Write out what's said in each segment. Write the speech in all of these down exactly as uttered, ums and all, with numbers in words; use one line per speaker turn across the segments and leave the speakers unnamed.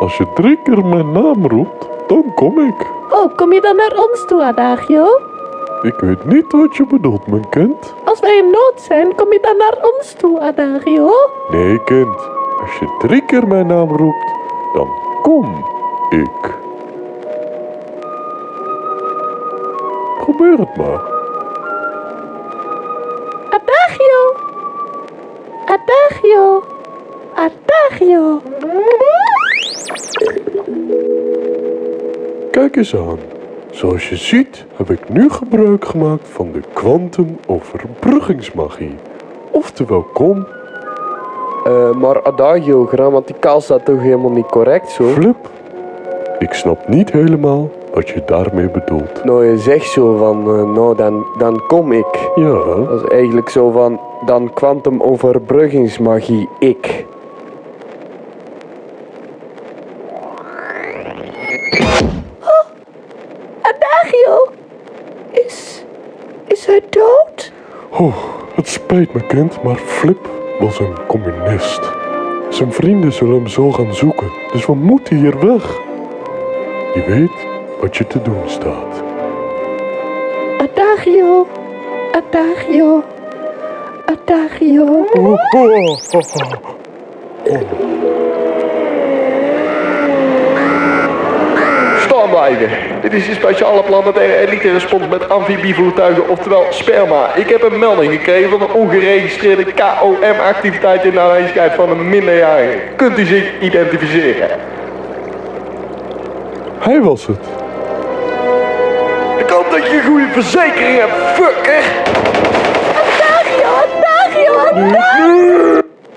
Als je drie keer mijn naam roept, dan kom ik.
Oh, kom je dan naar ons toe, Adagio?
Ik weet niet wat je bedoelt, mijn kind.
Als wij in nood zijn, kom je dan naar ons toe, Adagio?
Nee, kind. Als je drie keer mijn naam roept, dan kom ik. Probeer het maar.
Adagio! Adagio! Adagio!
Kijk eens aan. Zoals je ziet heb ik nu gebruik gemaakt van de kwantumoverbruggingsmagie. Oftewel kom,
Uh, maar Adagio, grammaticaal staat toch helemaal niet correct zo?
Flip. Ik snap niet helemaal wat je daarmee bedoelt.
Nou, je zegt zo van, uh, nou dan, dan kom ik.
Ja,
Dat is eigenlijk zo van, dan kwantumoverbruggingsmagie, ik.
Adagio! Is... is hij dood?
oh, het spijt me kind, maar Flip was een communist. Zijn vrienden zullen hem zo gaan zoeken, dus we moeten hier weg. Je weet wat je te doen staat.
Adagio! Adagio! Adagio!
Oh, oh, oh, oh.
Staan blijven. Dit is een speciale planetaire elite respons met amfibievoertuigen, oftewel sperma. Ik heb een melding gekregen van een ongeregistreerde K O M-activiteit in de aanwezigheid van een minderjarige. Kunt u zich identificeren?
Hij was het.
Ik hoop dat je een goede verzekering hebt, fucker!
Adagio! Adagio! Adagio!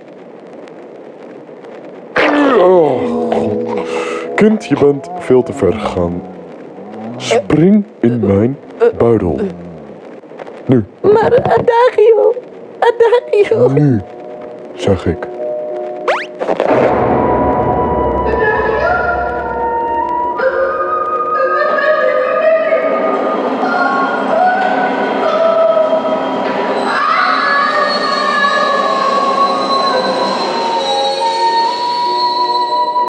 Oh, kind, je bent veel te ver gegaan. Spring in mijn buidel. Nu,
Maar Adagio! Adagio!
nu, zeg ik.